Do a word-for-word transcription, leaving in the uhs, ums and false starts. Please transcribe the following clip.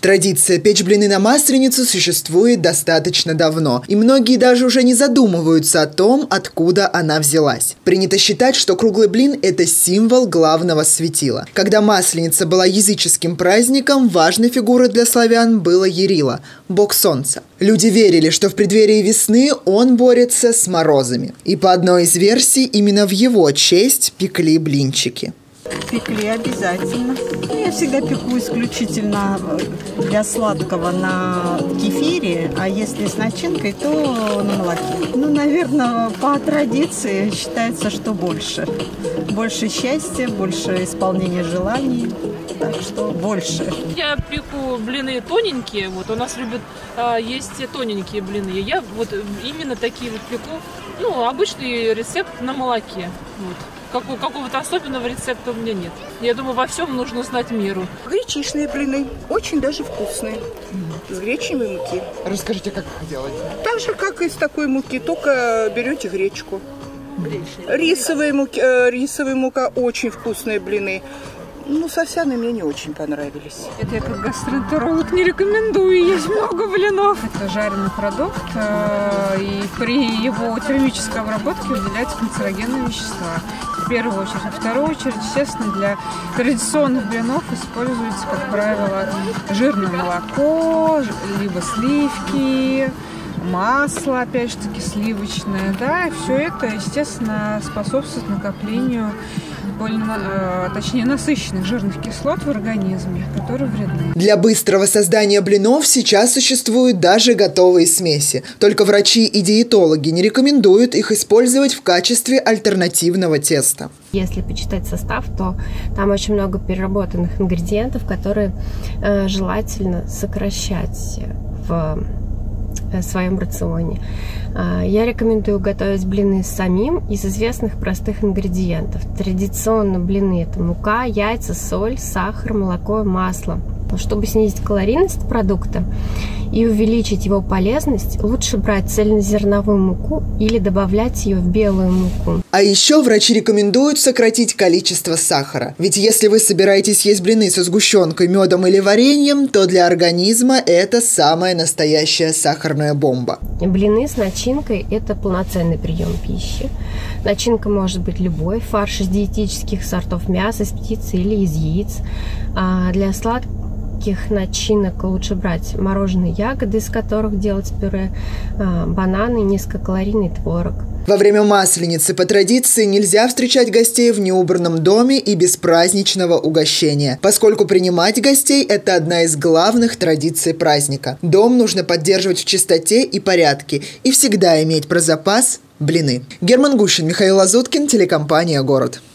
Традиция печь блины на Масленицу существует достаточно давно, и многие даже уже не задумываются о том, откуда она взялась. Принято считать, что круглый блин – это символ главного светила. Когда Масленица была языческим праздником, важной фигурой для славян было Ярила – бог солнца. Люди верили, что в преддверии весны он борется с морозами. И по одной из версий, именно в его честь пекли блинчики. Пекли обязательно. Я всегда пеку исключительно для сладкого на кефире, а если с начинкой, то на молоке. Ну, наверное, по традиции считается, что больше. Больше счастья, больше исполнения желаний, так что больше. Я пеку блины тоненькие, вот у нас любят а, есть тоненькие блины. Я вот именно такие вот пеку, ну, обычный рецепт на молоке, вот. Какого-то особенного рецепта у меня нет. Я думаю, во всем нужно знать меру. Гречишные блины. Очень даже вкусные. С гречневой муки. Расскажите, как их делать? Так же, как из такой муки, только берете гречку. Рисовая муки, э, рисовая мука. Очень вкусные блины. Ну, с овсяной мне не очень понравились. Это я как гастроэнтеролог не рекомендую есть много блинов. Это жареный продукт, и при его термической обработке выделяются канцерогенные вещества. В первую очередь. В вторую очередь, естественно, для традиционных блинов используется, как правило, жирное молоко, либо сливки, масло, опять же таки, сливочное. Да, и все это, естественно, способствует накоплению более, точнее, насыщенных жирных кислот в организме, которые вредны. Для быстрого создания блинов сейчас существуют даже готовые смеси. Только врачи и диетологи не рекомендуют их использовать в качестве альтернативного теста. Если почитать состав, то там очень много переработанных ингредиентов, которые э, желательно сокращать в в своем рационе. Я рекомендую готовить блины самим из известных простых ингредиентов. Традиционно блины – это мука, яйца, соль, сахар, молоко и масло. Чтобы снизить калорийность продукта и увеличить его полезность, лучше брать цельнозерновую муку или добавлять ее в белую муку. А еще врачи рекомендуют сократить количество сахара. Ведь если вы собираетесь есть блины со сгущенкой, медом или вареньем, то для организма это самая настоящая сахарная бомба. Блины с начинкой – это полноценный прием пищи. Начинка может быть любой: фарш из диетических сортов мяса, из птицы или из яиц. А для сладких начинок лучше брать мороженые ягоды, из которых делать пюре, бананы, низкокалорийный творог. Во время Масленицы по традиции нельзя встречать гостей в неубранном доме и без праздничного угощения, поскольку принимать гостей – это одна из главных традиций праздника. Дом нужно поддерживать в чистоте и порядке и всегда иметь про запас блины. Герман Гущин, Михаил Лазуткин, телекомпания «Город».